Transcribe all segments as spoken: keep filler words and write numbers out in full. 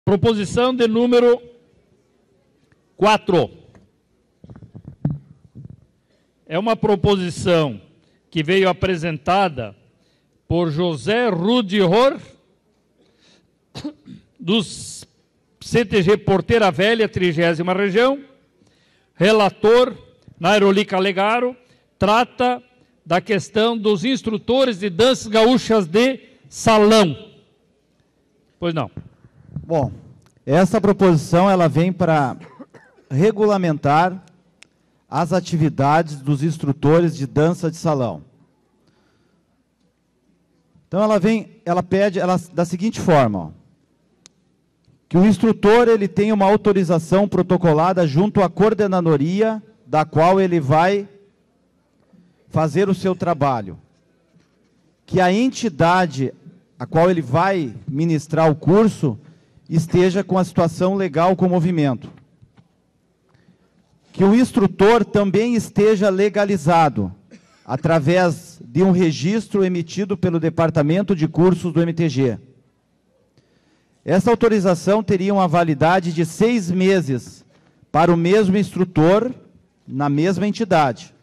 Proposição de número quatro. É uma proposição que veio apresentada por José Rudihor, dos C T G Porteira Velha, trigésima região. Relator, Nairoli Calegaro, trata da questão dos instrutores de danças gaúchas de salão. Pois não. Bom, essa proposição ela vem para regulamentar as atividades dos instrutores de dança de salão. Então ela vem, ela pede ela, da seguinte forma, ó, que o instrutor ele tenha uma autorização protocolada junto à coordenadoria da qual ele vai fazer o seu trabalho. Que a entidade a qual ele vai ministrar o curso esteja com a situação legal com o movimento. Que o instrutor também esteja legalizado, através de um registro emitido pelo Departamento de Cursos do M T G. Essa autorização teria uma validade de seis meses para o mesmo instrutor na mesma entidade.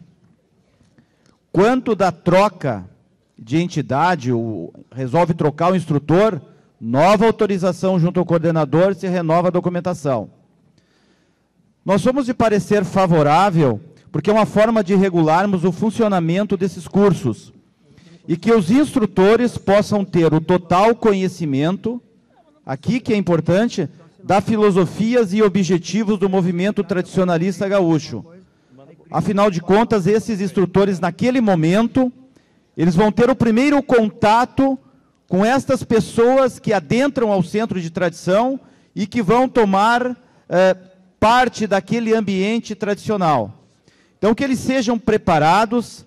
Quanto da troca de entidade, o, resolve trocar o instrutor, nova autorização junto ao coordenador, se renova a documentação. Nós somos de parecer favorável, porque é uma forma de regularmos o funcionamento desses cursos, e que os instrutores possam ter o total conhecimento, aqui que é importante, das filosofias e objetivos do movimento tradicionalista gaúcho. Afinal de contas, esses instrutores, naquele momento, eles vão ter o primeiro contato com estas pessoas que adentram ao centro de tradição e que vão tomar eh, parte daquele ambiente tradicional. Então, que eles sejam preparados,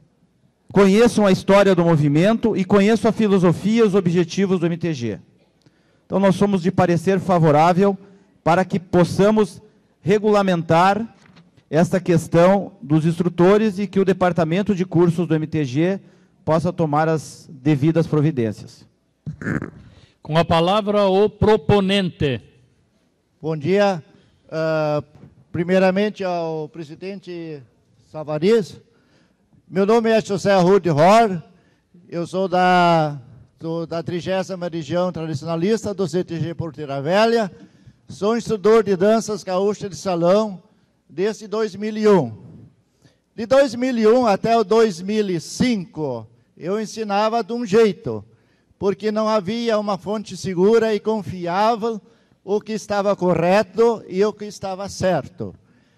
conheçam a história do movimento e conheçam a filosofia e os objetivos do M T G. Então, nós somos de parecer favorável para que possamos regulamentar esta questão dos instrutores e que o Departamento de Cursos do M T G possa tomar as devidas providências. Com a palavra, o proponente. Bom dia. Uh, primeiramente ao presidente Savariz. Meu nome é José Rudihor, eu sou da, do, da trigésima região tradicionalista do C T G Porteira Velha, sou instrutor de danças gaúchas de salão desde dois mil e um. De dois mil e um até o dois mil e cinco, eu ensinava de um jeito, porque não havia uma fonte segura e confiável o que estava correto e o que estava certo.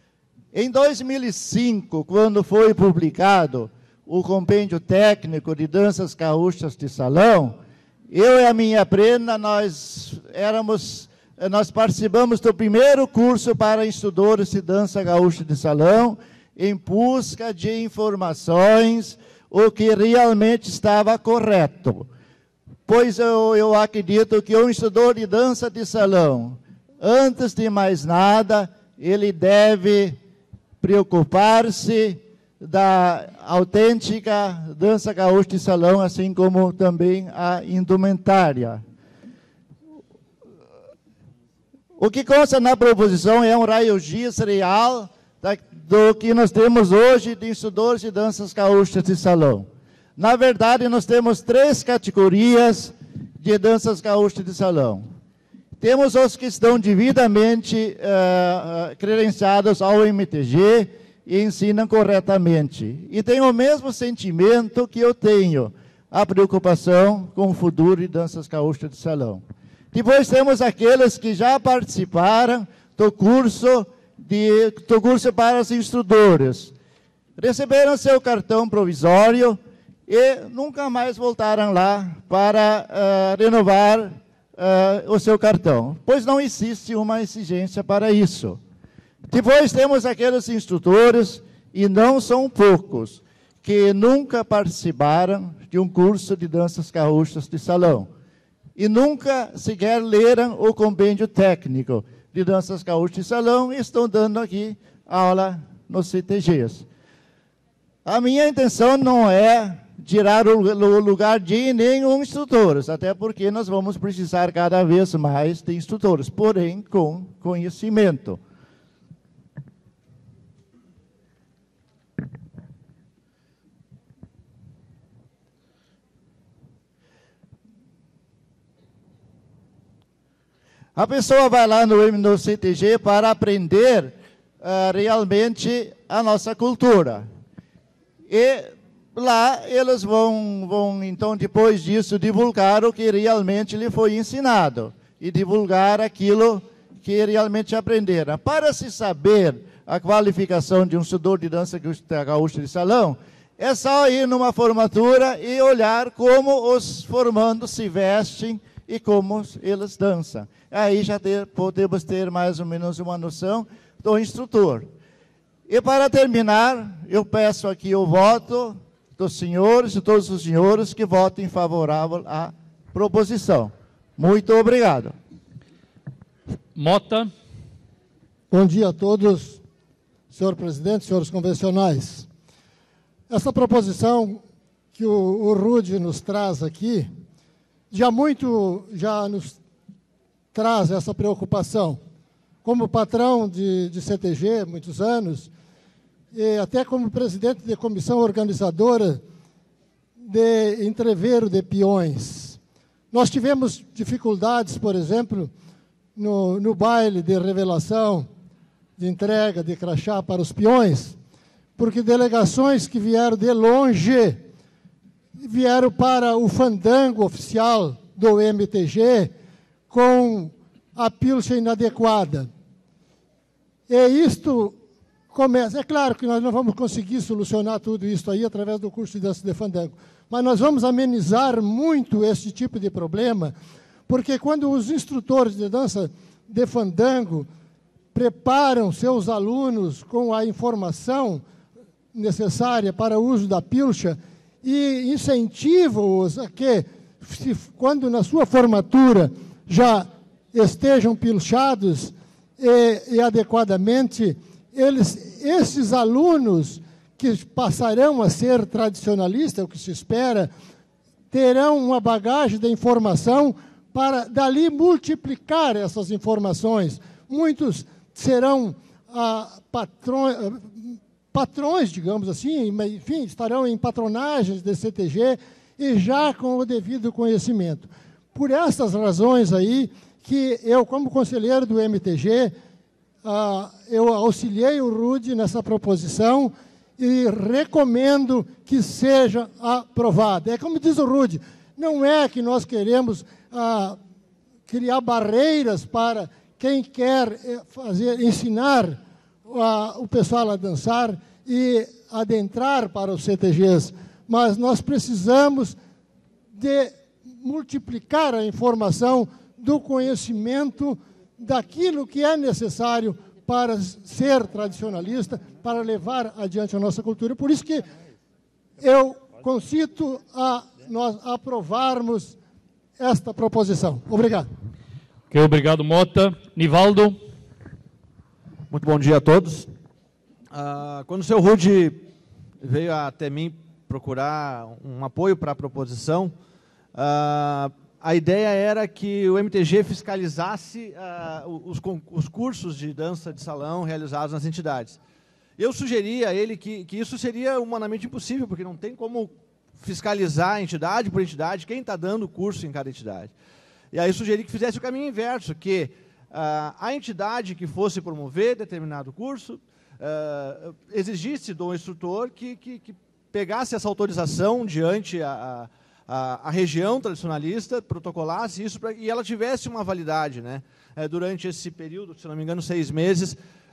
Em dois mil e cinco, quando foi publicado o compêndio técnico de danças gaúchas de salão, eu e a minha prenda, nós éramos, nós participamos do primeiro curso para instrutores de dança gaúcha de salão, em busca de informações, o que realmente estava correto. Pois eu, eu acredito que o instrutor de dança de salão, antes de mais nada, ele deve preocupar-se da autêntica dança gaúcha de salão, assim como também a indumentária. O que consta na proposição é um raio-x real da, do que nós temos hoje de instrutores de danças gaúchas de salão. Na verdade, nós temos três categorias de danças gaúchas de salão. Temos os que estão devidamente uh, credenciados ao M T G e ensinam corretamente. E tem o mesmo sentimento que eu tenho, a preocupação com o futuro de danças gaúchas de salão. Depois temos aqueles que já participaram do curso, de, do curso para os instrutores. Receberam seu cartão provisório e nunca mais voltaram lá para uh, renovar uh, o seu cartão, pois não existe uma exigência para isso. Depois temos aqueles instrutores, e não são poucos, que nunca participaram de um curso de danças gaúchas de salão, e nunca sequer leram o compêndio técnico de danças gaúchas de salão e estão dando aqui aula nos C T Gs. A minha intenção não é tirar o, o lugar de nenhum instrutor, até porque nós vamos precisar cada vez mais de instrutores, porém com conhecimento. A pessoa vai lá no, no C T G para aprender uh, realmente a nossa cultura. E lá eles vão, vão, então, depois disso, divulgar o que realmente lhe foi ensinado. E divulgar aquilo que realmente aprenderam. Para se saber a qualificação de um instrutor de dança gaúcha de salão, é só ir numa formatura e olhar como os formandos se vestem e como eles dançam. Aí já ter, podemos ter mais ou menos uma noção do instrutor. E para terminar, eu peço aqui o voto dos senhores e todos os senhores que votem favorável à proposição. Muito obrigado. Mota. Bom dia a todos, senhor presidente, senhores convencionais. Essa proposição que o, o Rude nos traz aqui, já muito já nos traz essa preocupação. Como patrão de, de C T G, muitos anos, e até como presidente de comissão organizadora de entreveiro de peões. Nós tivemos dificuldades, por exemplo, no, no baile de revelação, de entrega de crachá para os peões, porque delegações que vieram de longe, vieram para o fandango oficial do M T G com a pilcha inadequada. E isto começa, é claro que nós não vamos conseguir solucionar tudo isso aí através do curso de dança de fandango, mas nós vamos amenizar muito esse tipo de problema, porque quando os instrutores de dança de fandango preparam seus alunos com a informação necessária para o uso da pilcha e incentivam-os a que, se, quando na sua formatura já estejam pilchados e, e adequadamente, eles, esses alunos que passarão a ser tradicionalistas, o que se espera, terão uma bagagem de informação para, dali, multiplicar essas informações. Muitos serão ah, patrões, patrões, digamos assim, enfim, estarão em patronagens de C T G e já com o devido conhecimento. Por essas razões aí, que eu, como conselheiro do M T G, ah, eu auxiliei o Rude nessa proposição e recomendo que seja aprovada. É como diz o Rude, não é que nós queremos ah, criar barreiras para quem quer fazer, ensinar ah, o pessoal a dançar e adentrar para os C T Gs, mas nós precisamos de multiplicar a informação do conhecimento daquilo que é necessário para ser tradicionalista, para levar adiante a nossa cultura. Por isso que eu concito a nós aprovarmos esta proposição. Obrigado. Okay, obrigado, Mota. Nivaldo. Muito bom dia a todos. Uh, quando o senhor Rude veio até mim procurar um apoio para a proposição, uh, a ideia era que o M T G fiscalizasse uh, os, os cursos de dança de salão realizados nas entidades. Eu sugeri a ele que, que isso seria humanamente impossível, porque não tem como fiscalizar entidade por entidade quem está dando curso em cada entidade. E aí sugeri que fizesse o caminho inverso, que uh, a entidade que fosse promover determinado curso uh, exigisse do instrutor que, que, que pegasse essa autorização diante a, a A, a região tradicionalista, protocolasse isso pra, e ela tivesse uma validade, né, é, durante esse período, se não me engano, seis meses,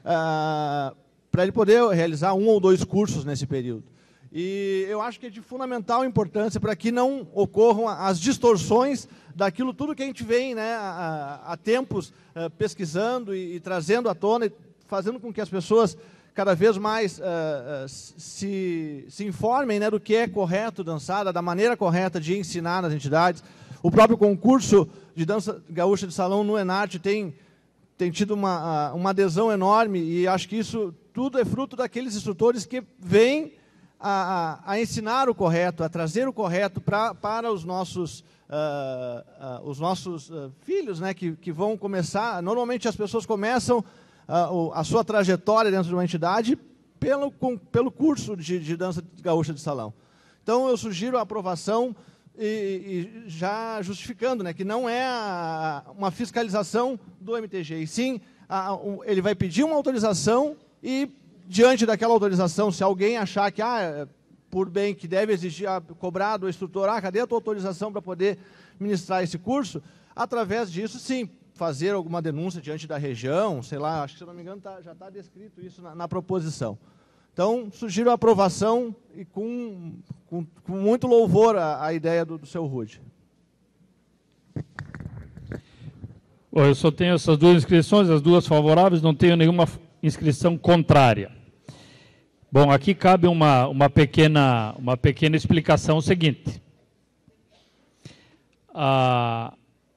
ah, para ele poder realizar um ou dois cursos nesse período. E eu acho que é de fundamental importância para que não ocorram as distorções daquilo tudo que a gente vem, né, há, há tempos ah, pesquisando e, e trazendo à tona, e fazendo com que as pessoas cada vez mais uh, uh, se, se informem, né, do que é correto dançar, da maneira correta de ensinar nas entidades. O próprio concurso de dança gaúcha de salão no Enarte tem, tem tido uma, uma adesão enorme, e acho que isso tudo é fruto daqueles instrutores que vêm a, a, a ensinar o correto, a trazer o correto pra, para os nossos, uh, uh, os nossos uh, filhos, né, que, que vão começar. Normalmente as pessoas começam uh, a sua trajetória dentro de uma entidade pelo, com, pelo curso de, de dança gaúcha de salão. Então eu sugiro a aprovação e, e já justificando, né, que não é a, uma fiscalização do M T G, e sim a, um, ele vai pedir uma autorização e, diante daquela autorização, se alguém achar que, ah, por bem que deve exigir, ah, cobrar do instrutor, ah, cadê a tua autorização para poder ministrar esse curso? Através disso, sim, fazer alguma denúncia diante da região, sei lá, acho que, se não me engano, tá, já está descrito isso na, na proposição. Então, sugiro a aprovação e com, com, com muito louvor a, a ideia do, do seu Rude. Bom, eu só tenho essas duas inscrições, as duas favoráveis, não tenho nenhuma inscrição contrária. Bom, aqui cabe uma, uma, pequena, uma pequena explicação, o seguinte. Ah,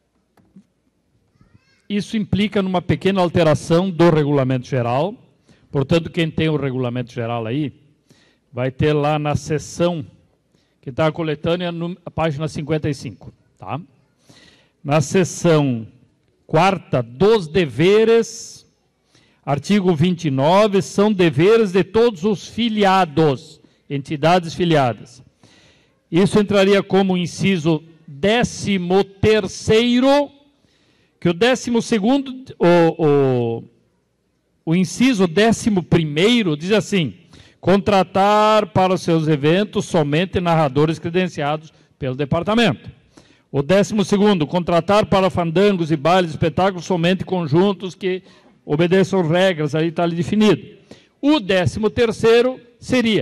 isso implica numa pequena alteração do regulamento geral. Portanto, quem tem o regulamento geral aí, vai ter lá na seção, que está a coletânea, no, a página cinquenta e cinco. Tá? Na seção quarta dos deveres, artigo vinte e nove, são deveres de todos os filiados, entidades filiadas. Isso entraria como inciso décimo terceiro, que o décimo segundo, o, o, o inciso décimo primeiro diz assim: contratar para os seus eventos somente narradores credenciados pelo departamento. O décimo segundo, contratar para fandangos e bailes, espetáculos somente conjuntos que obedeçam regras, aí está ali definido. O décimo terceiro seria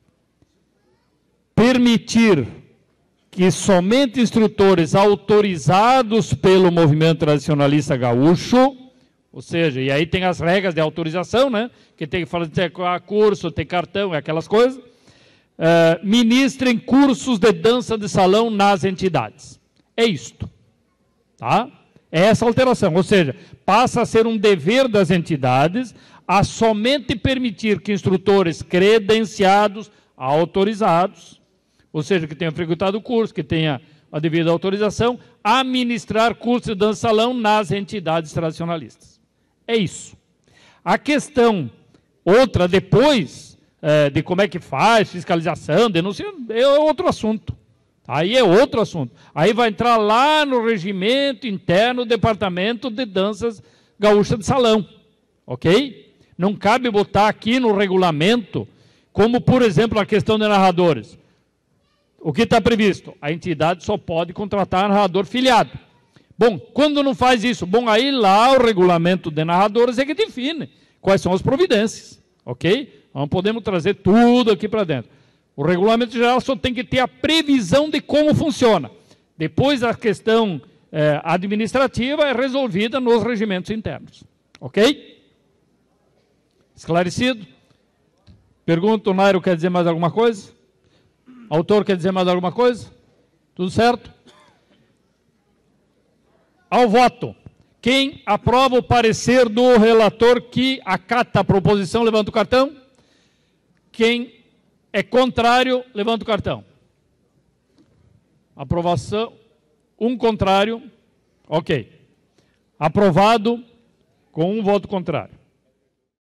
permitir que somente instrutores autorizados pelo movimento tradicionalista gaúcho, ou seja, e aí tem as regras de autorização, né, que tem que fazer curso, tem cartão, aquelas coisas, uh, ministrem cursos de dança de salão nas entidades. É isto, tá? É essa alteração, ou seja, passa a ser um dever das entidades a somente permitir que instrutores credenciados, autorizados, ou seja, que tenham frequentado o curso, que tenha a devida autorização, a ministrar curso de dança de salão nas entidades tradicionalistas. É isso. A questão, outra depois, é, de como é que faz, fiscalização, denúncia, é outro assunto. Aí é outro assunto. Aí vai entrar lá no regimento interno do Departamento de Danças Gaúcha de Salão. Ok? Não cabe botar aqui no regulamento, como, por exemplo, a questão de narradores. O que está previsto? A entidade só pode contratar narrador filiado. Bom, quando não faz isso? Bom, aí lá o regulamento de narradores é que define quais são as providências. Ok? Não podemos trazer tudo aqui para dentro. O regulamento geral só tem que ter a previsão de como funciona. Depois a questão eh, administrativa é resolvida nos regimentos internos. Ok? Esclarecido? Pergunto, o Nairo quer dizer mais alguma coisa? O autor quer dizer mais alguma coisa? Tudo certo? Ao voto. Quem aprova o parecer do relator que acata a proposição, levanta o cartão. Quem é contrário, levanta o cartão. Aprovação. Um contrário. Ok. Aprovado com um voto contrário.